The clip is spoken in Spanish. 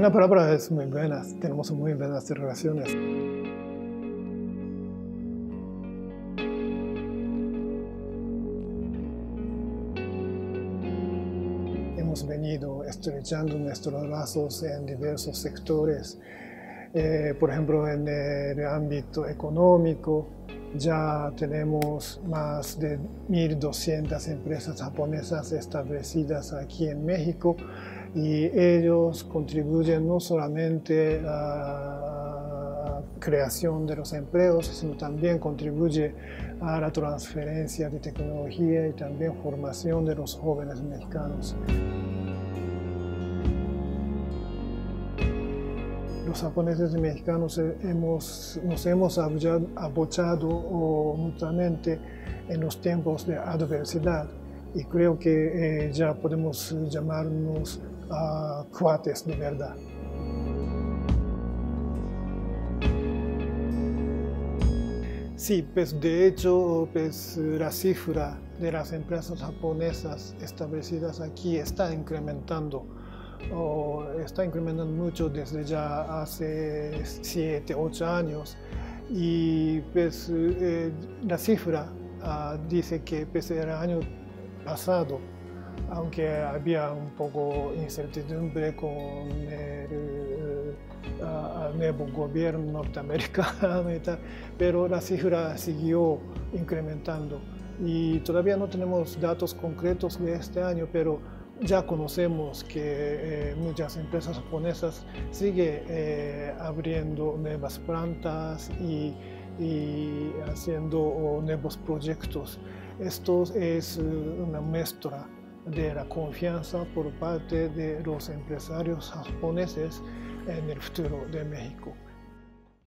buena palabra es muy buena. Tenemos muy buenas relaciones. Hemos venido estrechando nuestros lazos en diversos sectores. Por ejemplo, en el ámbito económico, ya tenemos más de 1.200 empresas japonesas establecidas aquí en México y ellos contribuyen no solamente a la creación de los empleos, sino también contribuye a la transferencia de tecnología y también formación de los jóvenes mexicanos. Los japoneses y mexicanos nos hemos apoyado mutuamente en los tiempos de adversidad y creo que ya podemos llamarnos cuates de verdad. Sí, pues de hecho la cifra de las empresas japonesas establecidas aquí está incrementando mucho desde ya hace 7, 8 años y pues la cifra dice que pues el año pasado, aunque había un poco incertidumbre con el nuevo gobierno norteamericano y tal, pero la cifra siguió incrementando y todavía no tenemos datos concretos de este año, pero ya conocemos que muchas empresas japonesas siguen abriendo nuevas plantas y haciendo nuevos proyectos. Esto es una muestra de la confianza por parte de los empresarios japoneses en el futuro de México.